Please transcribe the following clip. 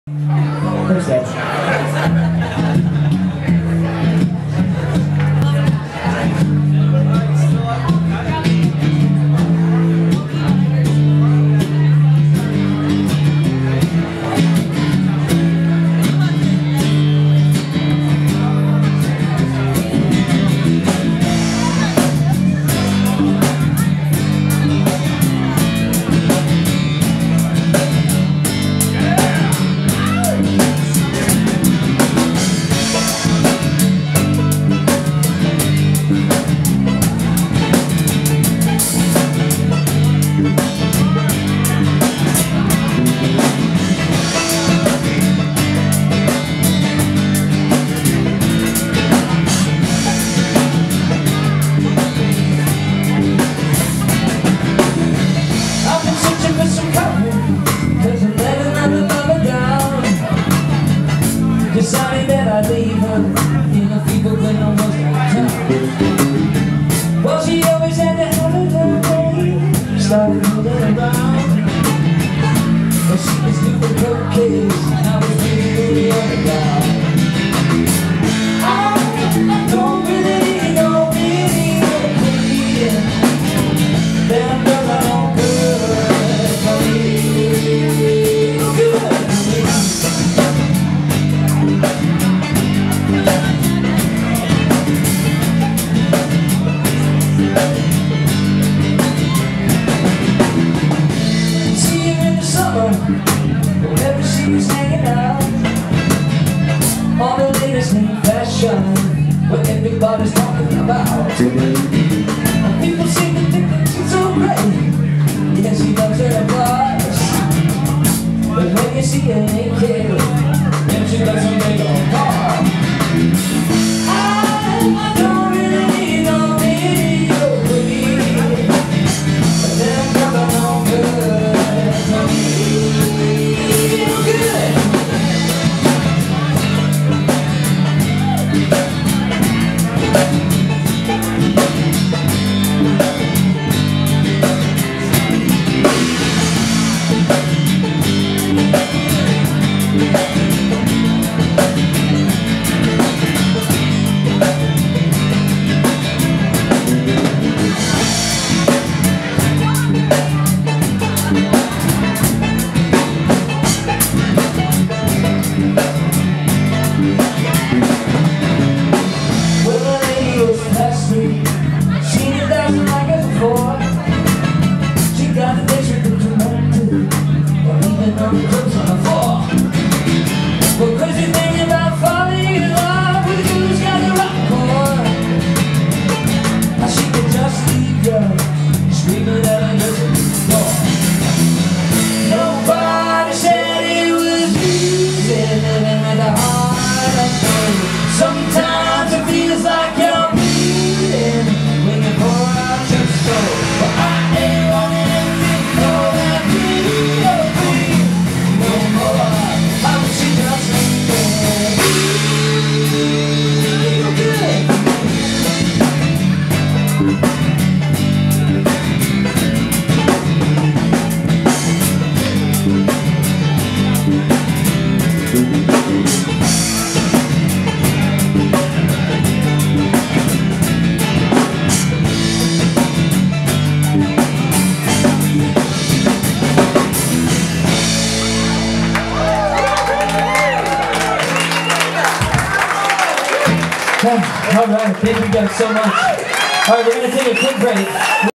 Who's that? Decided that I'd leave her in a fever when I was downtown. Well, she always had to have it her way. Started moving around. Well, she was doing cocaine. Now we're feeling the underground. I don't really know anything. Damn girl, I don't good for me. Good. Whenever she's hanging out, all the latest new fashion, what everybody's talking about. People seem to think that she's so great. Yeah, she loves her applause. But when you see her naked, then she doesn't make a car. I don't really need no video, but them girls are no good for me. Well, crazy thing about falling in love with you who's got the rock core. How she could just leave you screaming at a dozen door. Nobody said it was easy living at the heart of pain. Sometimes it feels like you're bleeding when you pour out your soul. But I ain't running anything for that video queen no more. I wish you just all right, thank you guys so much. All right, we're going to take a quick break.